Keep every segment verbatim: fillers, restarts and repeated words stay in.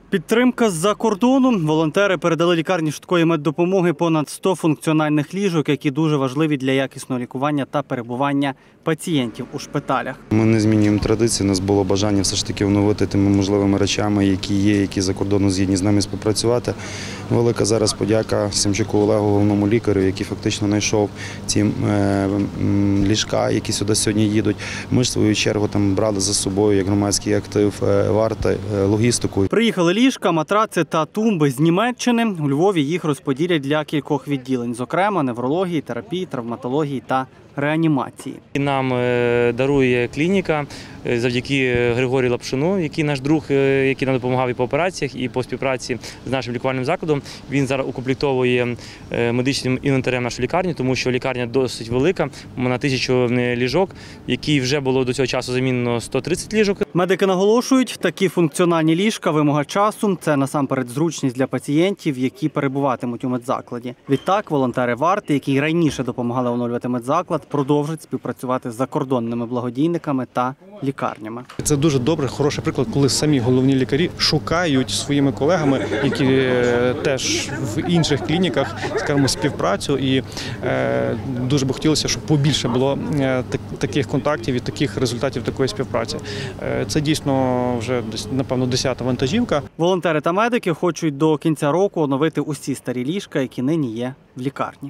Підтримка з-за кордону. Волонтери передали лікарні швидкої меддопомоги понад сто функціональних ліжок, які дуже важливі для якісного лікування та перебування пацієнтів у шпиталях. Ми не змінюємо традиції, у нас було бажання все ж таки оновити тими можливими речами, які є, які за кордону згідні з нами співпрацювати. Велика зараз подяка Семчуку Олегу, головному лікарю, який фактично знайшов ці е, ліжка, які сюди сьогодні їдуть. Ми ж в свою чергу там брали за собою як громадський актив е, варти, е, логістику. Приїхали ліжка, матраци та тумби з Німеччини. У Львові їх розподілять для кількох відділень, зокрема неврології, терапії, травматології та реанімації. Нам дарує клініка завдяки Григорію Лапшину, який наш друг, який нам допомагав і по операціях, і по співпраці з нашим лікувальним закладом. Він зараз укомплектовує медичним інвентарем нашу лікарню, тому що лікарня досить велика, на тисячу ліжок, які вже було до цього часу замінено сто тридцять ліжок. Медики наголошують, такі функціональні ліжка – вимога часу. Це насамперед зручність для пацієнтів, які перебуватимуть у медзакладі. Відтак, волонтери варти, які раніше допомагали оновлювати медзаклад, продовжують співпрацювати з закордонними благодійниками та лікарнями. Це дуже добре, хороший приклад, коли самі головні лікарі шукають своїми колегами, які теж в інших клініках, скажімо, співпрацю. І е, дуже би хотілося, щоб побільше було е, таких контактів і таких результатів такої співпраці. Е, це дійсно вже, напевно, десята вантажівка. Волонтери та медики хочуть до кінця року оновити усі старі ліжка, які нині є в лікарні.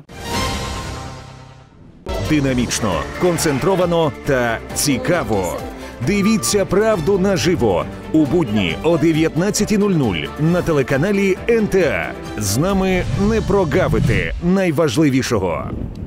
Динамічно, концентровано та цікаво. Дивіться правду наживо у будні о дев'ятнадцятій нуль нуль на телеканалі ен те а. З нами не прогавити найважливішого.